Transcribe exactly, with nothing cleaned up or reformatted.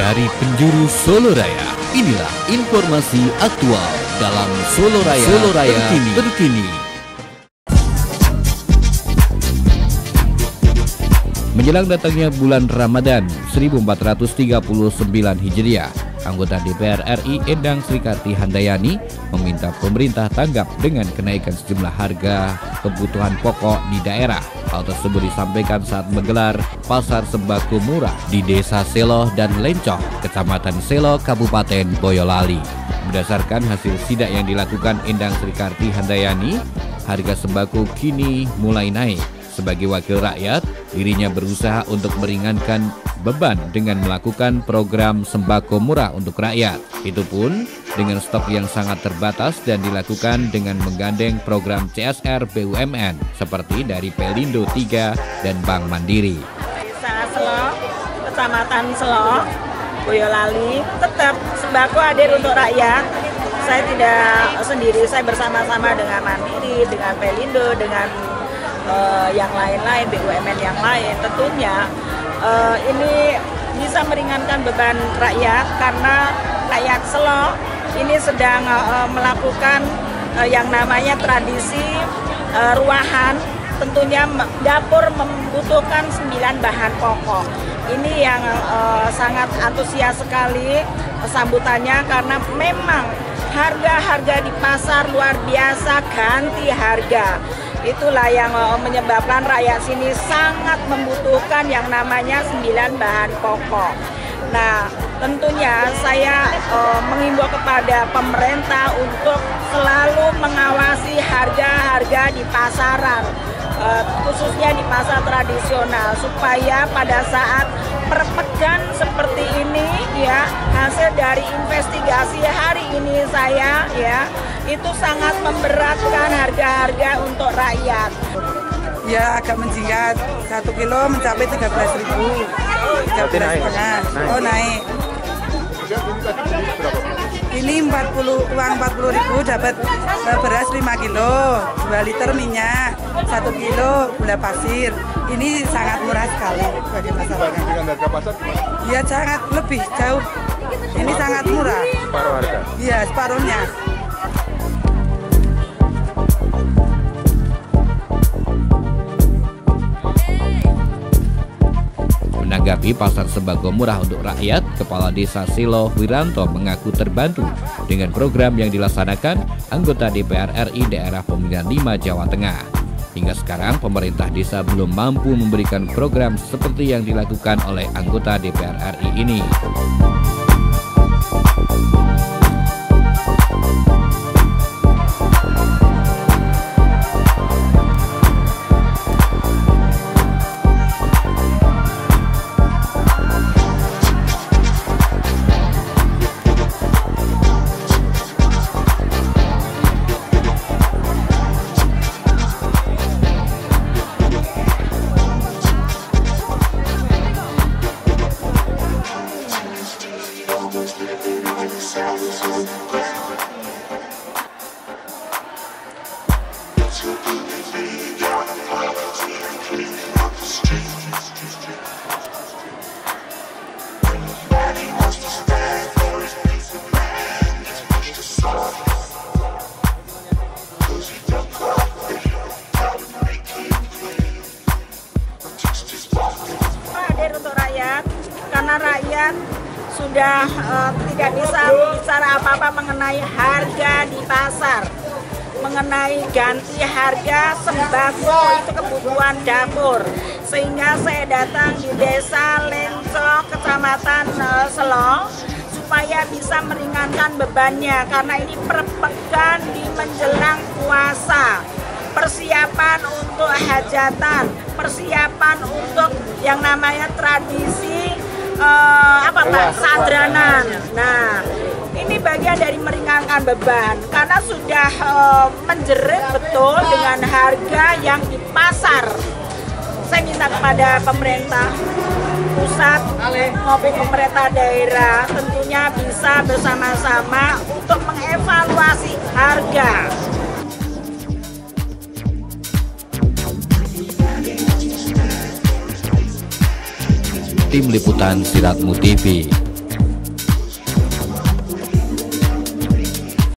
Dari penjuru Solo Raya, inilah informasi aktual dalam Solo Raya, Solo Raya terkini. terkini. Menjelang datangnya bulan Ramadan seribu empat ratus tiga puluh sembilan Hijriah, anggota D P R R I Endang Srikarti Handayani meminta pemerintah tanggap dengan kenaikan sejumlah harga kebutuhan pokok di daerah. Hal tersebut disampaikan saat menggelar pasar sembako murah di Desa Selo dan Lencoh, Kecamatan Selo, Kabupaten Boyolali. Berdasarkan hasil sidak yang dilakukan Endang Srikarti Handayani, harga sembako kini mulai naik. Sebagai wakil rakyat, dirinya berusaha untuk meringankan beban dengan melakukan program sembako murah untuk rakyat. Itu pun dengan stok yang sangat terbatas dan dilakukan dengan menggandeng program C S R B U M N seperti dari Pelindo tiga dan Bank Mandiri. Desa Selo, Kecamatan Selo, Boyolali, tetap sembako hadir untuk rakyat. Saya tidak sendiri, saya bersama-sama dengan Mandiri, dengan Pelindo, dengan Uh, yang lain-lain, B U M N yang lain. Tentunya uh, ini bisa meringankan beban rakyat karena rakyat Selo ini sedang uh, melakukan uh, yang namanya tradisi uh, ruahan. Tentunya dapur membutuhkan sembilan bahan pokok. Ini yang uh, sangat antusias sekali sambutannya karena memang harga-harga di pasar luar biasa ganti harga. Itulah yang menyebabkan rakyat sini sangat membutuhkan yang namanya sembilan bahan pokok. Nah, tentunya saya uh, mengimbau kepada pemerintah untuk selalu mengawasi harga-harga di pasaran, uh, khususnya di pasar tradisional, supaya pada saat perpekan seperti ini, ya, hasil dari investigasi hari ini saya, ya, itu sangat memberatkan harga-harga untuk rakyat. Ya, agak menjingkat. Satu kilo mencapai tiga belas ribu. tiga belas setengah. Oh, naik. Ini empat puluh, uang empat puluh ribu dapat beras lima kilo, dua liter minyak, satu kilo gula pasir. Ini sangat murah sekali bagi masyarakat. Dengan harga pasar gimana? Ya, sangat lebih jauh. Ini sangat murah. Separuh harga? Iya, separuhnya. Menanggapi pasar sembako murah untuk rakyat, Kepala Desa Selo Wiranto mengaku terbantu dengan program yang dilaksanakan anggota D P R R I Daerah Pemilihan lima Jawa Tengah. Hingga sekarang pemerintah desa belum mampu memberikan program seperti yang dilakukan oleh anggota D P R R I ini. Hadir untuk rakyat karena rakyat sudah uh, tidak bisa bicara apa-apa mengenai harga di pasar, mengenai ganti harga sembako itu kebutuhan dapur. Sehingga saya datang di Desa Lencoh, Kecamatan uh, Selo, supaya bisa meringankan bebannya karena ini perpekan di menjelang puasa. Persiapan untuk hajatan, persiapan untuk yang namanya tradisi uh, apa Pak? Sadranan. Nah, ini bagian dari meringankan beban karena sudah uh, menjerit betul dengan harga yang di pasar. Saya minta kepada pemerintah pusat maupun pemerintah daerah tentunya bisa bersama-sama untuk mengevaluasi harga. Tim Liputan Siratmu T V.